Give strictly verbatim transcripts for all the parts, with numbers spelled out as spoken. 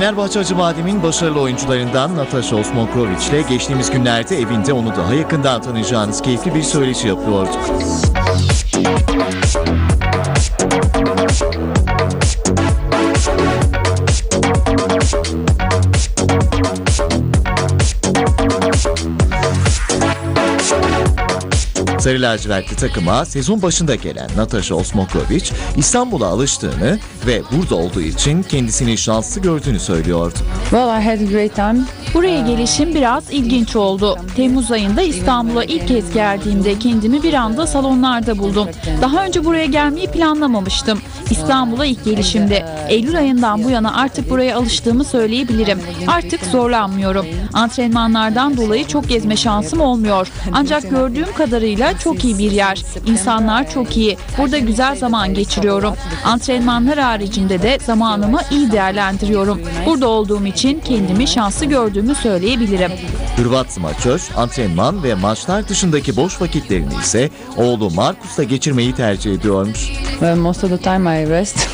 Fenerbahçe Acıbadem'in başarılı oyuncularından Natasha Osmokrovic ile geçtiğimiz günlerde evinde onu daha yakından tanıyacağınız keyifli bir söyleşi yapıyorduk. Sarı lacivertli takıma sezon başında gelen Natasha Osmokrovic, İstanbul'a alıştığını ve burada olduğu için kendisini şanslı gördüğünü söylüyordu. Well, I had a great time. Buraya gelişim biraz ilginç oldu. Temmuz ayında İstanbul'a ilk kez geldiğimde kendimi bir anda salonlarda buldum. Daha önce buraya gelmeyi planlamamıştım. İstanbul'a ilk gelişimde. Eylül ayından bu yana artık buraya alıştığımı söyleyebilirim. Artık zorlanmıyorum. Antrenmanlardan dolayı çok gezme şansım olmuyor. Ancak gördüğüm kadarıyla çok iyi bir yer. İnsanlar çok iyi. Burada güzel zaman geçiriyorum. Antrenmanlar haricinde de zamanımı iyi değerlendiriyorum. Burada olduğum için kendimi şanslı gördüğümü söyleyebilirim. Hırvat smaçör, antrenman ve maçlar dışındaki boş vakitlerini ise oğlu Markus'la geçirmeyi tercih ediyormuş. Well, most of the time I rest.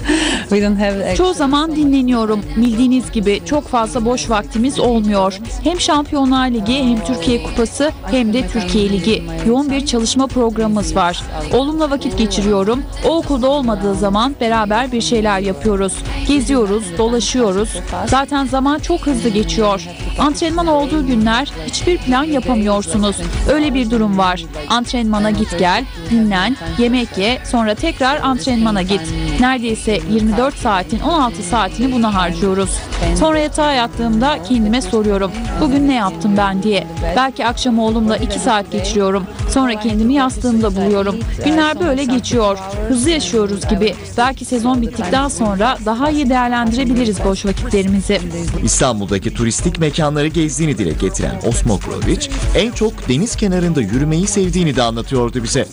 We don't have... Çoğu zaman dinleniyorum. Bildiğiniz gibi çok fazla boş vaktimiz olmuyor. Hem Şampiyonlar Ligi hem Türkiye Kupası hem de Türkiye Ligi. Yoğun bir çalışma programımız var. Oğlumla vakit geçiriyorum. O okulda olmadığı zaman beraber bir şeyler yapıyoruz. Geziyoruz, dolaşıyoruz. Zaten zaman çok hızlı geçiyor. Antrenman olduğu günler hiçbir plan yapamıyorsunuz. Öyle bir durum var. Antrenmana git gel, dinlen, yemek ye, sonra tekrar antrenmana git. Neredeyse yirmi dört saatin on altı saatini buna harcıyoruz. Sonra yatağa yattığımda kendime soruyorum. Bugün ne yaptım ben diye. Belki akşam oğlumla iki saat geçiriyorum. Sonra kendimi yastığımda buluyorum. Günler böyle geçiyor. Hızlı yaşıyoruz gibi. Belki sezon bittikten sonra daha iyi değerlendirebiliriz boş vakitlerimizi. İstanbul'daki turistik mekanları gezdiğini dile getiren Osmokrovic, en çok deniz kenarında yürümeyi sevdiğini de anlatıyordu bize.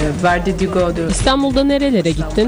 İstanbul'da nerelere gittin?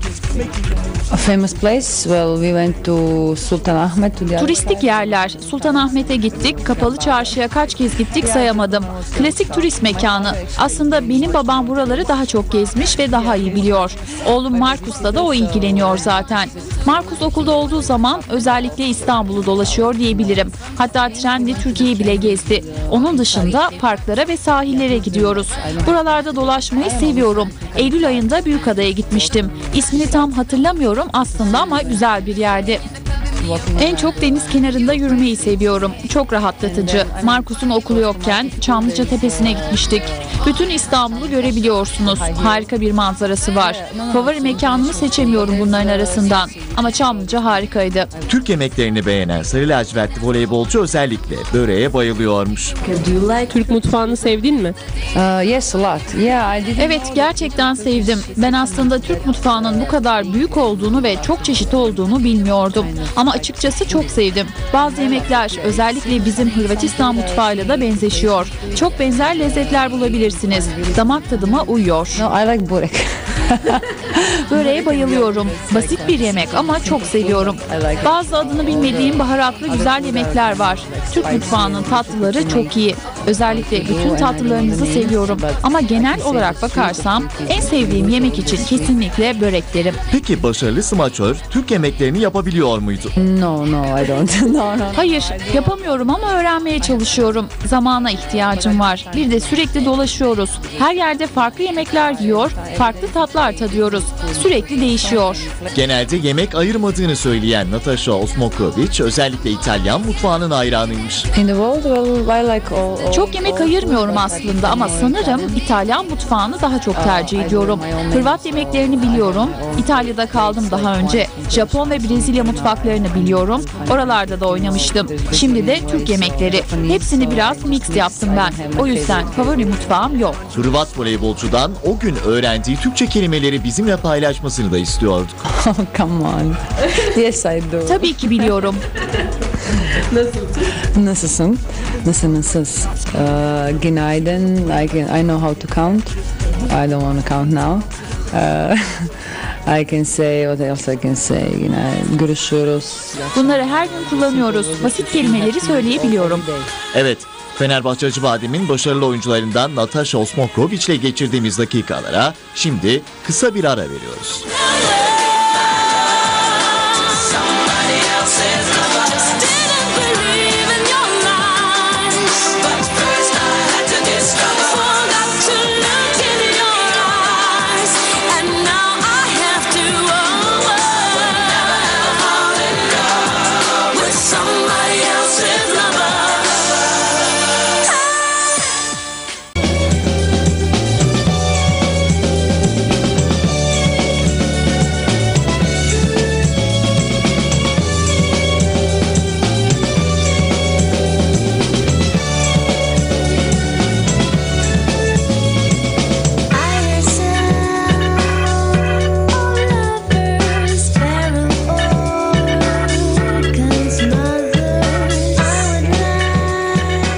A famous place. Well, we went to Sultanahmet. To Turistik yerler. Sultanahmet'e gittik. Kapalı Çarşı'ya kaç kez gittik sayamadım. Klasik turist mekanı. Aslında benim babam buraları daha çok gezmiş ve daha iyi biliyor. Oğlum Markus'la da o ilgileniyor zaten. Markus okulda olduğu zaman özellikle İstanbul'u dolaşıyor diyebilirim. Hatta trenle Türkiye'yi bile gezdi. Onun dışında parklara ve sahillere gidiyoruz. Buralarda dolaşmayı seviyorum. Eylül ayında Büyükada'ya gitmiştim. İsmini tam hatırlamıyorum aslında ama güzel bir yerdi. En çok deniz kenarında yürümeyi seviyorum. Çok rahatlatıcı. Markus'un okulu yokken Çamlıca Tepesi'ne gitmiştik. Bütün İstanbul'u görebiliyorsunuz. Harika bir manzarası var. Favori mekanımı seçemiyorum bunların arasından. Ama Çamlıca harikaydı. Türk yemeklerini beğenen sarı lacivertli voleybolcu özellikle böreğe bayılıyormuş. Türk mutfağını sevdin mi? Uh, yes, a lot. Yeah, I did. Evet, gerçekten sevdim. Ben aslında Türk mutfağının bu kadar büyük olduğunu ve çok çeşit olduğunu bilmiyordum. Ama açıkçası çok sevdim. Bazı yemekler özellikle bizim Hırvatistan mutfağıyla da benzeşiyor. Çok benzer lezzetler bulabilirsiniz. Damak tadıma uyuyor. No, I like börek. Böreğe bayılıyorum. Basit bir yemek ama çok seviyorum. Bazı adını bilmediğim baharatlı güzel yemekler var. Türk mutfağının tatlıları çok iyi. Özellikle bütün tatlılarınızı seviyorum. Ama genel olarak bakarsam en sevdiğim yemek için kesinlikle börek derim. Peki başarılı smaçör Türk yemeklerini yapabiliyor muydu? No, no, I don't. no, no. Hayır, yapamıyorum ama öğrenmeye çalışıyorum. Zamana ihtiyacım var. Bir de sürekli dolaşıyoruz. Her yerde farklı yemekler yiyor, farklı tatlar tadıyoruz. Sürekli değişiyor. Genelde yemek ayırmadığını söyleyen Natasha Osmokrovic özellikle İtalyan mutfağının hayranıymış. In the world, well, I like all, all, Çok yemek ayırmıyorum aslında ama sanırım İtalyan mutfağını daha çok tercih ediyorum. Hırvat yemeklerini biliyorum. İtalya'da kaldım daha önce. Japon ve Brezilya mutfaklarını biliyorum. Oralarda da oynamıştım. Şimdi de Türk yemekleri. Hepsini biraz mix yaptım ben. O yüzden favori mutfağım yok. Hırvat voleybolcudan o gün öğrendiği Türkçe kelimeleri bizimle paylaşmasını da istiyorduk. Oh, come on. Yes, I do. Tabii ki biliyorum. Nasılsın? Nasılsınız? Uh, günaydın. I can, I know how to count. I don't want to count now. Uh, I can say, what else I can say? Yine görüşürüz. Bunları her gün kullanıyoruz. Basit kelimeleri söyleyebiliyorum. Evet, Fenerbahçe Acıbadem'in başarılı oyuncularından Natasha Osmokrovic ile geçirdiğimiz dakikalara şimdi kısa bir ara veriyoruz.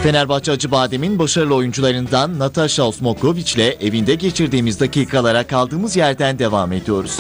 Fenerbahçe Acıbadem'in başarılı oyuncularından Natasha Osmokovic ile evinde geçirdiğimiz dakikalara kaldığımız yerden devam ediyoruz.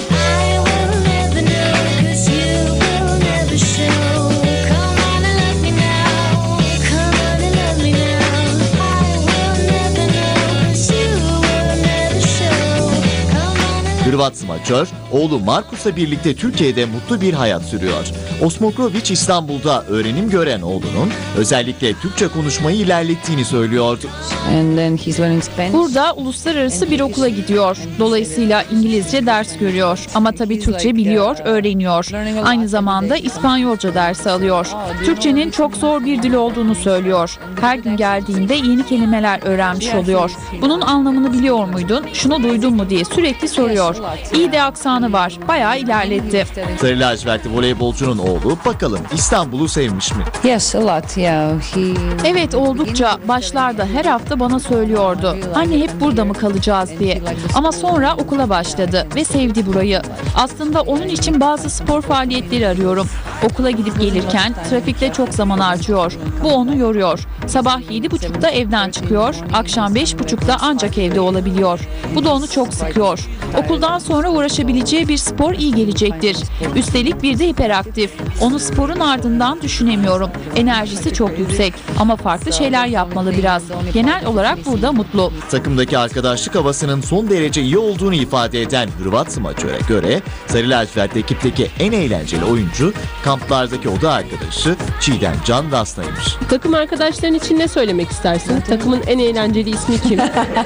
Hırvat smaçör, oğlu Markus'la birlikte Türkiye'de mutlu bir hayat sürüyor. Osmokovic İstanbul'da öğrenim gören oğlunun özellikle Türkçe konuşmayı ilerlettiğini söylüyordu. And then he's learning Spanish. Burada uluslararası bir okula gidiyor. Dolayısıyla İngilizce ders görüyor. Ama tabii Türkçe biliyor, öğreniyor. Aynı zamanda İspanyolca dersi alıyor. Türkçenin çok zor bir dil olduğunu söylüyor. Her gün geldiğinde yeni kelimeler öğrenmiş oluyor. Bunun anlamını biliyor muydun? Şunu duydun mu diye sürekli soruyor. İyi de aksanı var. Bayağı ilerletti. Sarı lacivertli voleybolcunun oğlu bakalım İstanbul'u sevmiş mi? Yes, a lot. Yeah, he. Evet, oldukça. Başlarda her hafta bana söylüyordu. Anne hep burada mı kalacağız diye. Ama sonra okula başladı ve sevdi burayı. Aslında onun için bazı spor faaliyetleri arıyorum. Okula gidip gelirken trafikte çok zaman harcıyor. Bu onu yoruyor. Sabah yedi buçukta evden çıkıyor. Akşam beş buçukta ancak evde olabiliyor. Bu da onu çok sıkıyor. Okuldan sonra uğraşabileceği bir spor iyi gelecektir. Üstelik bir de hiperaktif. Onu sporun ardından düşünemiyorum. Enerjisi çok yüksek ama farklı şeyler yapmalı biraz. Genel olarak burada mutlu. Takımdaki arkadaşlık havasının son derece iyi olduğunu ifade eden Hırvat smaçöre göre Sarı lacivertli ekipteki en eğlenceli oyuncu kamplardaki oda arkadaşı Çiğdem Can Dasna'ymış. Takım arkadaşların için ne söylemek istersin? Takımın en eğlenceli ismi kim?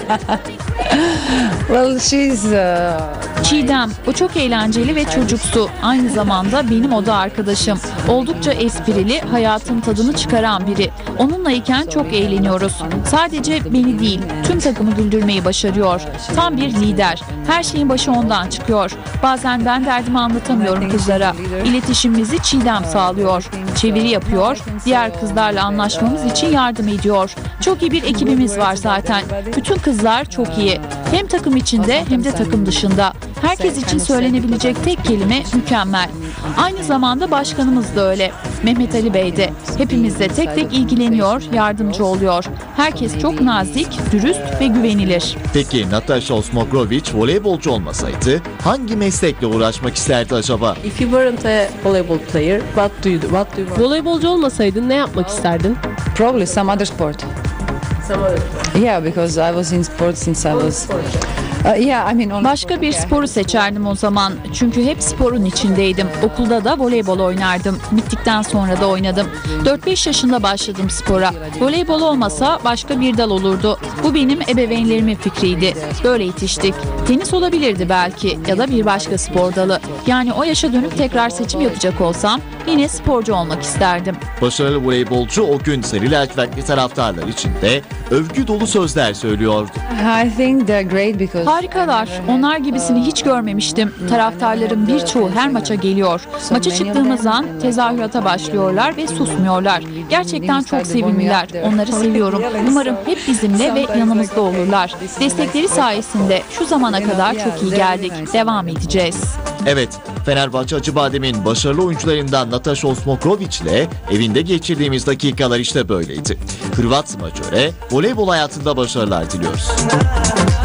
Well, she's. Uh, Çiğdem, o çok eğlenceli ve çocuksu. Aynı zamanda benim oda arkadaşım. Oldukça esprili, hayatın tadını çıkaran biri. Onunlayken çok eğleniyoruz. Sadece beni değil, tüm takımı güldürmeyi başarıyor. Tam bir lider. Her şeyin başı ondan çıkıyor. Bazen ben derdimi anlatamıyorum kızlara. İletişimimizi Çiğdem sağlıyor. Çeviri yapıyor. Diğer kızlarla anlaşmamız için yardım ediyor. Çok iyi bir ekibimiz var zaten. Bütün kızlar çok iyi. Hem takım içinde hem de takım dışında. Herkes için söylenebilecek tek kelime mükemmel. Aynı zamanda başkanımız da öyle. Mehmet Ali Bey de. Hepimizle tek tek ilgileniyor, yardımcı oluyor. Herkes çok nazik, dürüst ve güvenilir. Peki Natasha Osmokovic voleybolcu olmasaydı hangi meslekle uğraşmak isterdi acaba? If you weren't a volleyball player, what do you do? What do you want? Voleybolcu olmasaydın ne yapmak isterdin? probably some other sport. Some other sport. Yeah, because I was in sports since I was. Uh, yeah, I mean. only Başka sport, bir yeah. sporu seçerdim o zaman. Çünkü hep sporun içindeydim. Okulda da voleybol oynardım. Bittikten sonra da oynadım. dört beş yaşında başladım spora. Voleybol olmasa başka bir dal olurdu. Bu benim ebeveynlerimin fikriydi. Böyle yetiştik. Tenis olabilirdi belki ya da bir başka spor dalı. Yani o yaşa dönüp tekrar seçim yapacak olsam yine sporcu olmak isterdim. Başarılı voleybolcu o gün Sarı lacivertli taraftarlar için de övgü dolu sözler söylüyordu. I think they're great because. Harikalar. Onlar gibisini hiç görmemiştim. Taraftarların birçoğu her maça geliyor. Maça çıktığımız an tezahürata başlıyorlar ve susmuyorlar. Gerçekten çok sevimliler. Onları seviyorum. Umarım hep bizimle ve yanımızda olurlar. Destekleri sayesinde şu zamana kadar çok iyi geldik. Devam edeceğiz. Evet, Fenerbahçe Acıbadem'in başarılı oyuncularından Natasha Osmokovic ile evinde geçirdiğimiz dakikalar işte böyleydi. Hırvat smaçöre voleybol hayatında başarılar diliyoruz.